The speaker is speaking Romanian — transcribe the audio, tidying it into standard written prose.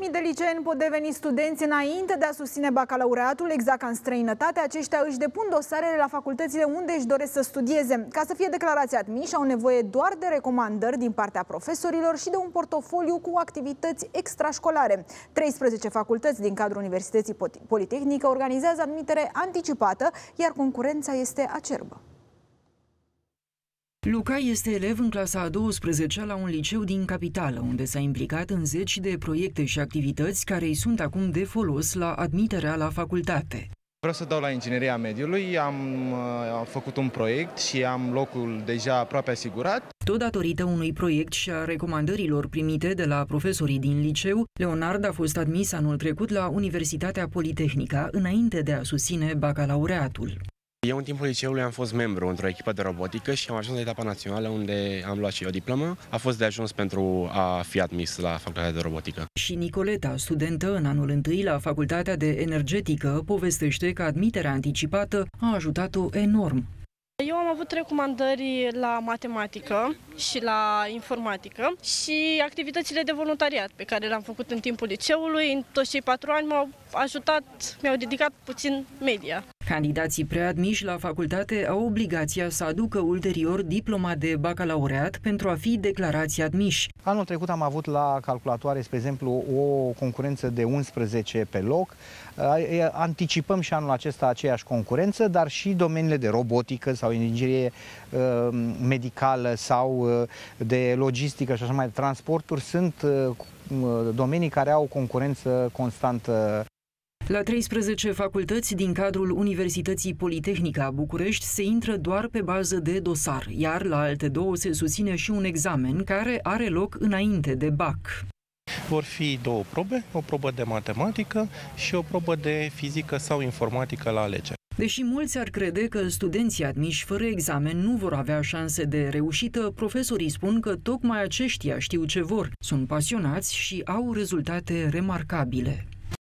8.000 de liceeni pot deveni studenți înainte de a susține bacalaureatul, exact ca în străinătate. Aceștia își depun dosarele la facultățile unde își doresc să studieze. Ca să fie declarați admiși, au nevoie doar de recomandări din partea profesorilor și de un portofoliu cu activități extrașcolare. 13 facultăți din cadrul Universității Politehnică organizează admitere anticipată, iar concurența este acerbă. Luca este elev în clasa a 12-a la un liceu din capitală, unde s-a implicat în zeci de proiecte și activități care îi sunt acum de folos la admiterea la facultate. Vreau să dau la ingineria mediului, am făcut un proiect și am locul deja aproape asigurat. Tot datorită unui proiect și a recomandărilor primite de la profesorii din liceu, Leonard a fost admis anul trecut la Universitatea Politehnică, înainte de a susține bacalaureatul. Eu în timpul liceului am fost membru într-o echipă de robotică și am ajuns la etapa națională unde am luat și o diplomă. A fost de ajuns pentru a fi admis la facultatea de robotică. Și Nicoleta, studentă în anul întâi la Facultatea de Energetică, povestește că admiterea anticipată a ajutat-o enorm. Eu am avut recomandări la matematică și la informatică și activitățile de voluntariat pe care le-am făcut în timpul liceului. În toți cei 4 ani m-au ajutat, mi-au dedicat puțin media. Candidații preadmiși la facultate au obligația să aducă ulterior diploma de bacalaureat pentru a fi declarați admiși. Anul trecut am avut la calculatoare, spre exemplu, o concurență de 11 pe loc. Anticipăm și anul acesta aceeași concurență, dar și domeniile de robotică sau inginerie medicală sau de logistică și așa mai, transporturi sunt domenii care au concurență constantă. La 13 facultăți din cadrul Universității Politehnică a București se intră doar pe bază de dosar, iar la alte două se susține și un examen care are loc înainte de BAC. Vor fi două probe, o probă de matematică și o probă de fizică sau informatică la alegere. Deși mulți ar crede că studenții admiși fără examen nu vor avea șanse de reușită, profesorii spun că tocmai aceștia știu ce vor, sunt pasionați și au rezultate remarcabile.